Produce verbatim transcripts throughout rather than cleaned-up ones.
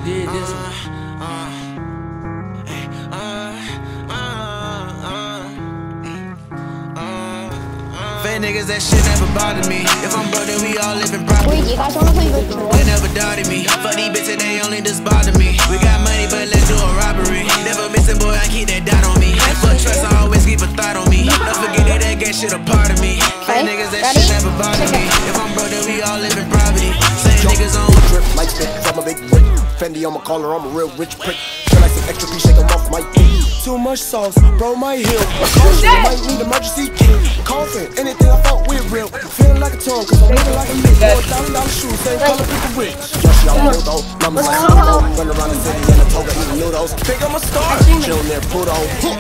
did this one. Uh, uh, hey, uh, uh, uh, uh, Fake niggas, that shit never bothered me. If I'm broke, then we all living properly. Wait, you guys wanna play virtual? They never doubted me. Fuck these bitches, they only just bother me. We got money, but let's do a robbery. Never missing, boy, I keep that dot on me. Fuck trust, I always keep a thought on me. Don't forget that that gay shit a part of me. Fake niggas, that shit never bothered me. If I'm broke, then we all living poverty. Same niggas on drip like that from a big brick. Fendi on my collar, I'm a real rich prick. Feel like some extra piece, shake 'em off my feet. Too much sauce, bro, my heel. Caution, you might need emergency kit. Coughing, anything I thought we're real. Feeling like a tone, cause I'm looking like a lick. Four thousand dollar shoes, same color with the rich. Yes, y'all know though, numbers like Pluto. Run around the city in a toga eating noodles. Think I'm a star, chill near Pluto.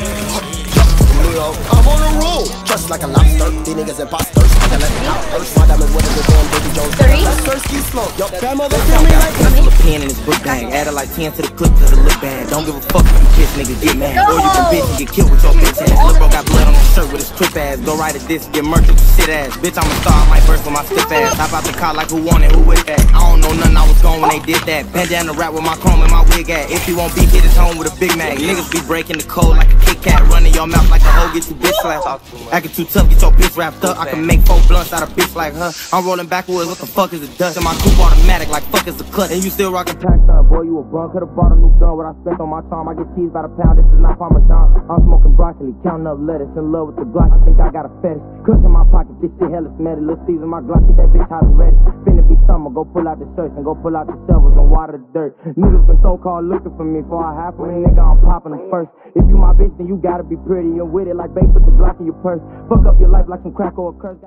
I'm on a roll, just like a lobster. These niggas imposters, I can let them out first. My diamond with it, damn baby Jones. That's Sirski slow, yo, that mother feel me like I pull a pen in his book bag, added like ten to the clip to the lip bag. Don't give a fuck if you kiss niggas get mad, or you can bitch and get killed with your bitch ass. Lil' bro got blood on his shirt with his trip ass. Go write a disc, get murked with your shit ass. Bitch, I'm a star, I might burst with my stiff ass. Hop out the car like who want it, who with that? I don't know nothing, I was gone when they did that. Bandana rap with my chrome and my wig at. If you won't be hit his home with a Big Mac. Niggas be breaking the code like a Kit Kat, running your mouth like a hoe get you bitch slapped. Acting too tough, get your bitch wrapped up. I can make four blunts out of bitch like her. I'm rolling backwards, what the fuck is the dust? And my coupe automatic like fuck is the clutch. And you still rockin' Pakistan, boy, you a bum. Could've bought a new gun, what I spent on my charm. I get cheese by the pound, this is not Parmesan. I'm smoking broccoli, counting up lettuce. In love with the Glock, I think I got a fetish. Cushion my pocket, this shit hella smelly. Lil' Caesar, my Glock, get that bitch hot and ready. Finna be summer, go pull out the shirts and go pull out the shovels and water the dirt. Niggas been so-called looking for me for a half a nigga, I'm popping them first. If you my bitch, then you gotta be pretty and with it like babe, put the Glock in your purse. Fuck up your life like some crack or a curse.